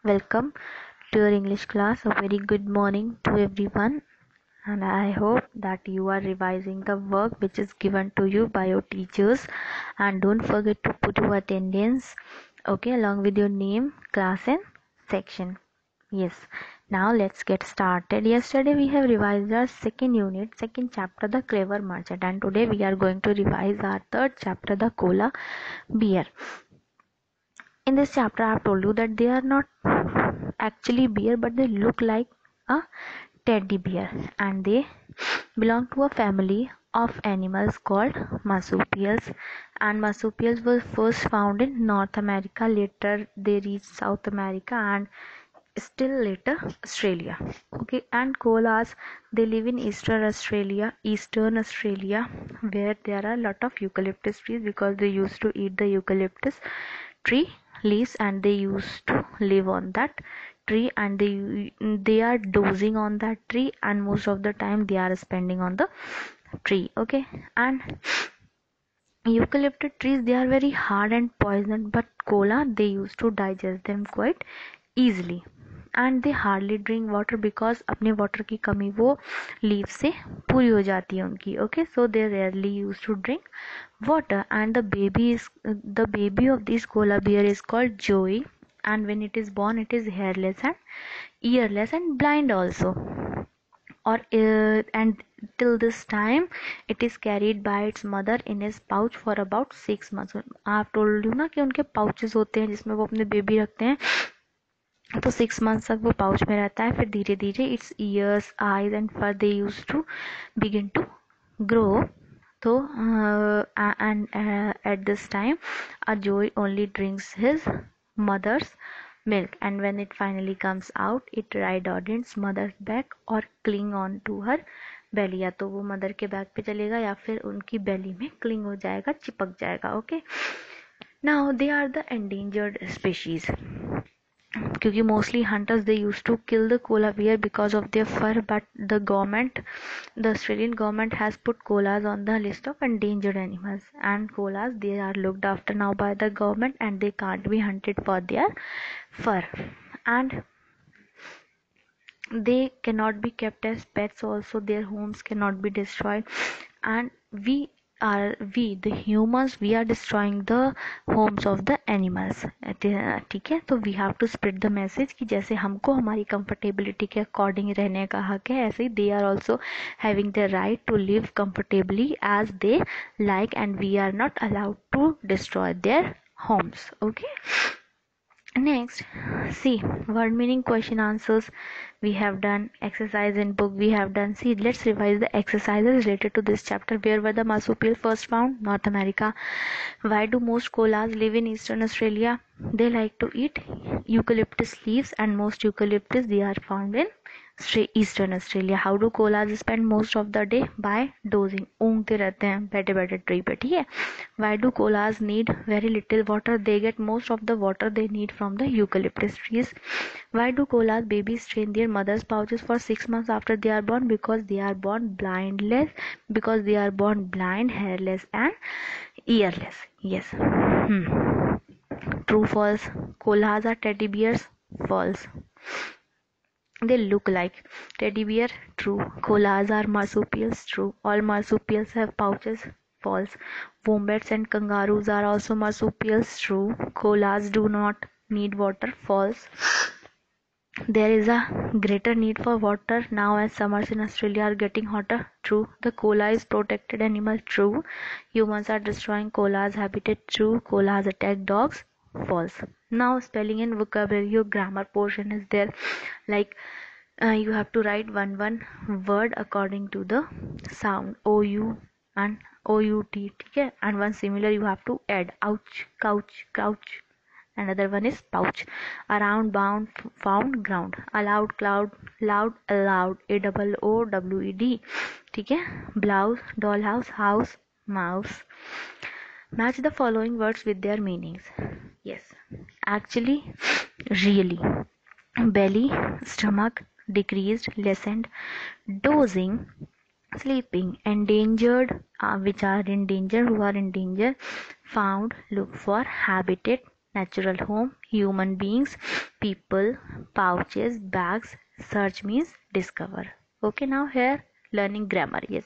Welcome to your English class. A very good morning to everyone, and I hope that you are revising the work which is given to you by your teachers, and don't forget to put your attendance, okay, along with your name, class and section. Yes, now let's get started. Yesterday we have revised our second unit, second chapter, The Clever Merchant, and today we are going to revise our third chapter, The Cola Beer. In this chapter I have told you that they are not actually bear, but they look like a teddy bear, and they belong to a family of animals called marsupials. And marsupials were first found in North America. Later they reached South America and still later Australia. Okay, and koalas, they live in Eastern Australia, where there are a lot of eucalyptus trees, because they used to eat the eucalyptus tree leaves, and they used to live on that tree, and they are dozing on that tree, and most of the time they are spending on the tree. Okay, and eucalyptus trees, they are very hard and poisonous, but koala, they used to digest them quite easily. And they hardly drink water, because अपने water की कमी वो leaves से पूरी हो जाती है उनकी. Okay, so they rarely used to drink water. And the baby of this koala bear is called Joey, and when it is born it is hairless and earless and blind also, or and till this time it is carried by its mother in his pouch for about 6 months. आप told you ना कि उनके pouches होते हैं जिसमें वो अपने baby रखते हैं, तो 6 months तक वो पाउच में रहता है. फिर धीरे धीरे its ears, eyes and fur they use to begin to grow. So and at this time a joy only drinks his mother's milk, and when it finally comes out it ride on its mother's back or cling on to her belly. या तो वो mother के back पे चलेगा या फिर उनकी बेली में क्लिंग हो जाएगा, चिपक जाएगा. Okay, now they are the endangered species, क्योंकि mostly hunters they use to kill the koala bear because of their fur, but the Australian government has put koalas on the list of endangered animals, and koalas, they are looked after now by the government, and they can't be hunted for their fur, and they cannot be kept as pets also. Their homes cannot be destroyed, and we the humans, we are destroying the homes of the animals. ठीक है, तो we have to spread the message कि जैसे हमको हमारी comfortability के according रहने का हक है, ऐसे ही they are also having the right to live comfortably as they like, and we are not allowed to destroy their homes. Okay, next, see, word meaning, question answers we have done, exercise in book we have done. See, let's revise the exercises related to this chapter. Where were the marsupials first found? North America. Why do most koalas live in Eastern Australia? They like to eat eucalyptus leaves, and most eucalyptus, they are found in Eastern Australia. How do koalas spend most of the day? By dozing. ऊँगते रहते हैं बैठे बैठे tree पे. ठीक है. Why do koalas need very little water? They get most of the water they need from the eucalyptus trees. Why do koalas babies stay in their mother's pouches for 6 months after they are born? Because they are born blind, hairless and earless. Yes. True, false? Koalas are teddy bears? False. They look like teddy bear? True. Koalas are marsupials? True. All marsupials have pouches? False. Wombats and kangaroos are also marsupials? True. Koalas do not need water? False. There is a greater need for water now as summers in Australia are getting hotter? True. The koala is protected animal? True. Humans are destroying koala's habitat? True. Koalas attack dogs? False. Now spelling and vocabulary, your grammar portion is there. Like you have to write one word according to the sound, ou and out. ठीक है, and one similar you have to add. Ouch, couch, crouch. Another one is pouch. Around, bound, found, ground. Allowed, cloud, loud, allowed. AOOWED. ठीक है. Blouse, dollhouse, house, mouse. Match the following words with their meanings. Yes. Actually, really. Belly, stomach, decreased, lessened. Dozing, sleeping. Endangered, which are in danger, who are in danger. Found, look for. Habitat, natural home, human beings, people, pouches, bags. Search means discover. Okay, now here learning grammar. Yes,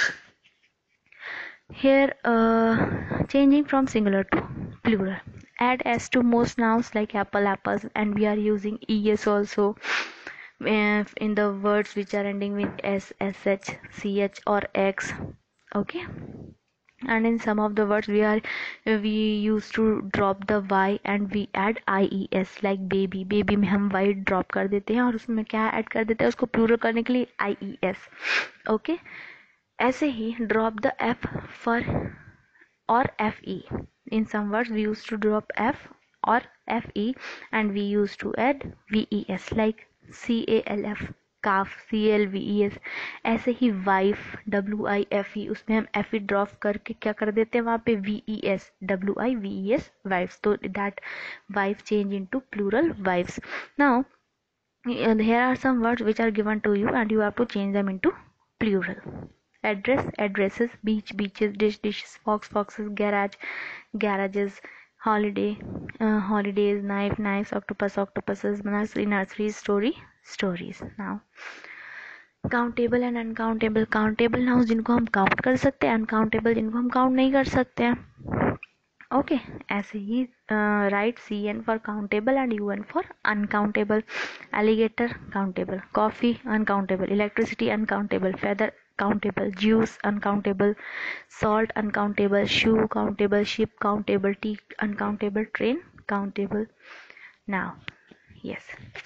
here changing from singular to plural. Add s to most nouns like apple, apples, and we are using es also in the words which are ending with s, sh, ch or x. Okay, and in some of the words we used to drop the y and we add ies like baby. baby में हम y drop कर देते हैं और उसमें क्या add कर देते हैं, उसको प्लूरल करने के लिए ies. ओके, ऐसे ही drop the f for or fe. In some words we used to drop f or fe and we used to add ves like calf, calf, clves. ऐसे ही वाइफ, wife, उसमें हम fe drop करके क्या कर देते हैं वहाँ पे ves, wives, wives. तो that wife change into plural wives. Now here are some words which are given to you and you have to change them into plural. Address, addresses, beach, beaches, dish, dishes, fox, foxes, garage, garages, holiday, holidays, knife, knives, octopus, octopuses, nursery, nurseries, story, stories. Now countable and uncountable. Countable noun जिनको हम count कर सकते हैं, uncountable जिनको हम count नहीं कर सकते हैं. ओके, ऐसे ही write C N for countable and U N for uncountable. Alligator countable, coffee uncountable, electricity uncountable, feather countable, juice uncountable, salt uncountable, shoe countable, ship countable, tea uncountable, train countable. Now yes,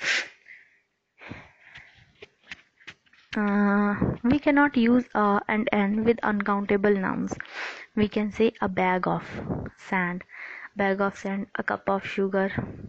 we cannot use and end with uncountable nouns. We can say a bag of sand, a cup of sugar.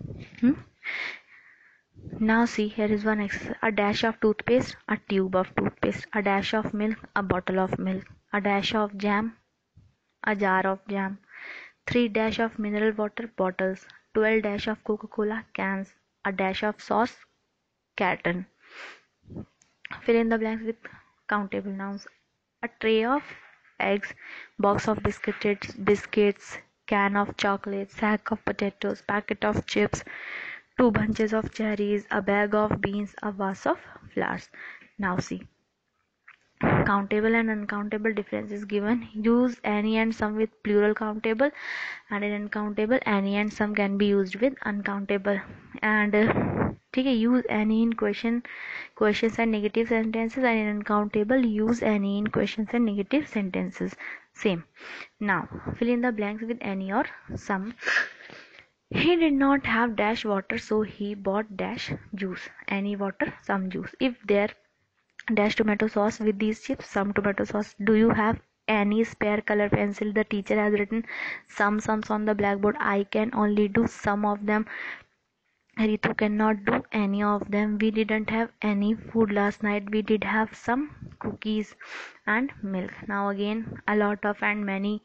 Now see, here is one exercise. A dash of toothpaste, a tube of toothpaste, a dash of milk, a bottle of milk, a dash of jam, a jar of jam, 3 dash of mineral water bottles, 12 dash of Coca-Cola cans, a dash of sauce, carton. Fill in the blanks with countable nouns. A tray of eggs, box of biscuits, can of chocolate, sack of potatoes, packet of chips, 2 bunches of cherries, a bag of beans, a vase of flowers. Now see, countable and uncountable difference is given. Use any and some with plural countable, and in uncountable any and some can be used with uncountable. And ठीक है, use any in questions and negative sentences, and in uncountable use any in questions and negative sentences. Same. Now fill in the blanks with any or some. He did not have dash water, so he bought dash juice. Any water, some juice. If there dash tomato sauce with these chips, some tomato sauce. Do you have any spare color pencil? The teacher has written some sums on the blackboard. I can only do some of them. Ritu cannot do any of them. We didn't have any food last night. We did have some cookies and milk. Now again a lot of and many.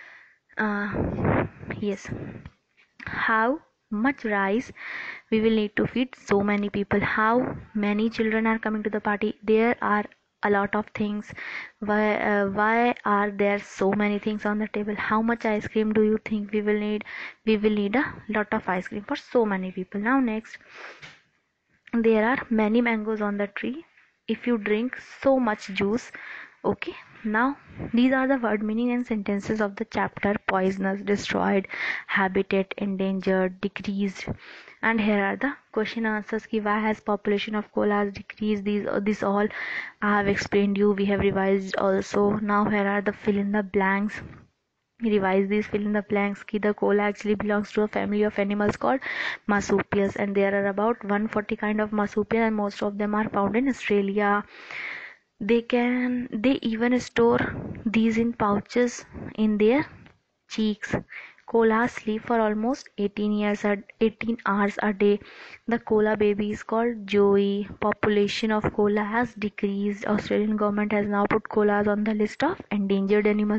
Yes. How much rice we will need to feed so many people? How many children are coming to the party? There are a lot of things. Why are there so many things on the table? How much ice cream do you think we will need? We will need a lot of ice cream for so many people. Now next, there are many mangoes on the tree. If you drink so much juice. Okay, now these are the word meaning and sentences of the chapter poisonous, destroyed, habitat, endangered, decreased. And here are the question answers. Ki why has population of koalas decreased? This all I have explained you. We have revised also. Now here are the fill in the blanks. Revise these fill in the blanks. Ki the koala actually belongs to a family of animals called marsupials, and there are about 140 kind of marsupial, and most of them are found in Australia. They even store these in pouches in their cheeks. Koalas sleep for almost 18 hours a day. The koala baby is called Joey. Population of koala has decreased. Australian government has now put koalas on the list of endangered animals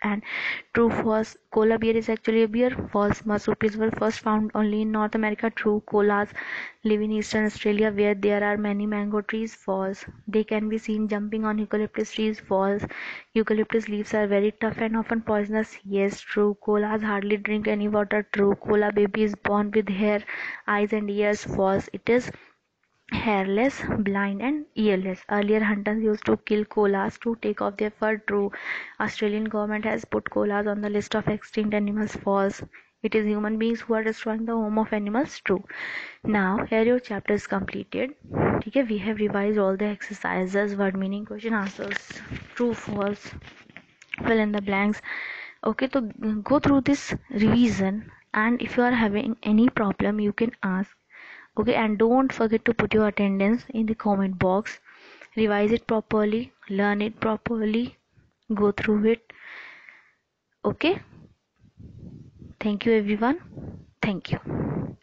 And true, false, cola beer is actually a beer. False, marsupials were first found only in North America. True, koalas live in eastern Australia where there are many mango trees. False, they can be seen jumping on eucalyptus trees. False, eucalyptus leaves are very tough and often poisonous. Yes, true, koalas hardly drink any water. True, koala baby is born with hair, eyes and ears. False, it is hairless, blind and earless. Earlier hunters used to kill koalas to take off their fur. True, Australian government has put koalas on the list of extinct animals. False, it is human beings who are destroying the home of animals. True. Now here your chapter is completed. Okay, we have revised all the exercises, word meaning, question answers, true, false, fill in the blanks. Okay, so go through this revision, and if you are having any problem you can ask. Okay, and don't forget to put your attendance in the comment box. Revise it properly, learn it properly, go through it. Okay, thank you everyone. Thank you.